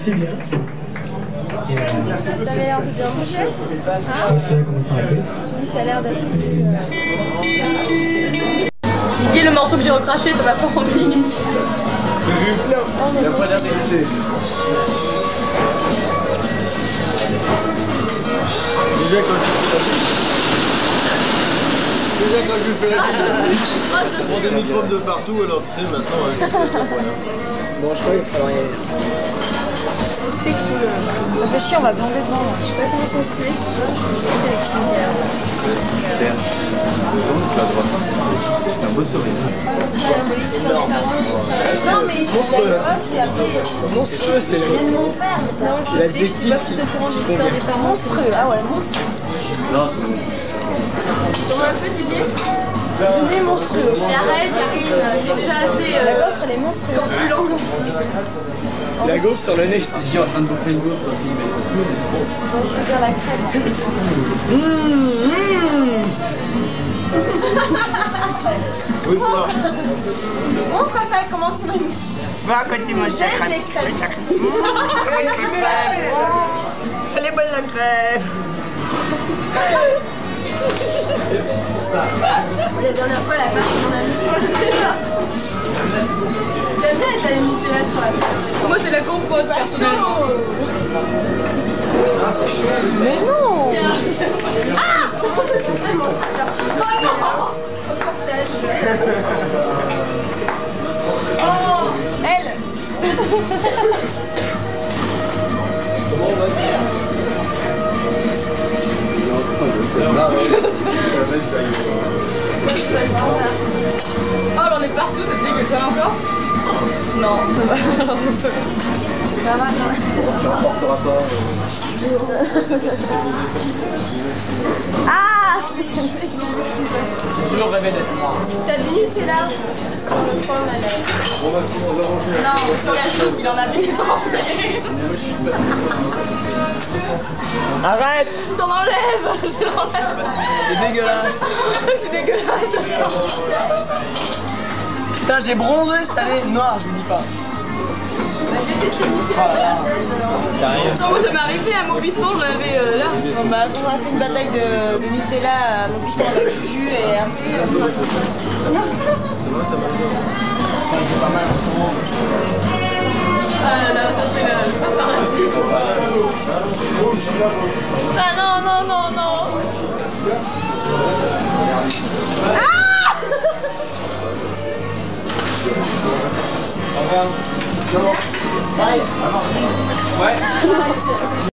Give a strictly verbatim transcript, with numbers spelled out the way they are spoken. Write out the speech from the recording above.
aussi bien. Et, euh, Ça avait l'air de bien bouger. Hein, ça va commencer à rappeler. ça a l'air d'être plus... Didier, le morceau que j'ai recraché, ça va pas en minutes. Non, il a pas l'air d'écouter. Déjà quand tu Déjà quand je fais la vie, je prends des microbes de partout, alors tu sais maintenant. Hein, Bon, je crois qu'il va falloir y aller. C'est cool. Ça fait chier, on va glander devant. Je sais pas comment ça se fait. c'est un beau sourire. Non, mais Monstrueux. c'est après. Monstrueux, c'est le... C'est de mon père, mais sinon je sais l'adjectif que je suis pas plus au courant de l'histoire des parents. Monstrueux, ah ouais, monstrueux. Non, c'est bon. Comment un peu Didier Didier monstrueux. Mais arrête, Karine, c'est déjà assez. La gaufre, elle est monstrueuse. Corpulente. La gaufre sur le nez, je t'ai dit. en train de bouffer une gaufre aussi, mais Bon, je veux dire la crème. oui, voilà. Montre ça, comment tu m'as mis. Va quand tu manges la J'aime crème. les crèmes. Elle est bonne la crème. La dernière fois, la part qu'on a mis sur le débat. J'aime bien être allé monter là sur la part. Moi, c'est la compote. Pas chaud. Ah, c'est chaud. Mais non. Ah. Oh non. Oh, elle. Comment on va dire? Oh, j'en ai partout, c'est dégueulasse encore. Non, ça va. Ça va, Tu remporteras pas. ah, spécial. J'ai toujours rêvé d'être moi. T'as du Nutella sur le coin, la lèvre. On va, on va ranger. Non, sur la soupe, il en a bien trempé. Arrête! T'en enlèves. Je l'enlève. C'est dégueulasse! Je suis dégueulasse. Putain, j'ai bronzé cette année! Noir, je vous dis pas. Bah, je vais tester le Nutella. T'as rien. Non, moi ça m'est arrivé à Maubisson, j'avais euh, là. Bon, bah, on a fait une bataille de, de Nutella à Maubisson avec Juju et Hervé. C'est vrai, t'as mal J'ai pas mal en ce moment. Ah là là, ça c'est le paparazzi. Ah non, non, non, non. Ah. Au revoir. Ouais. Ouais.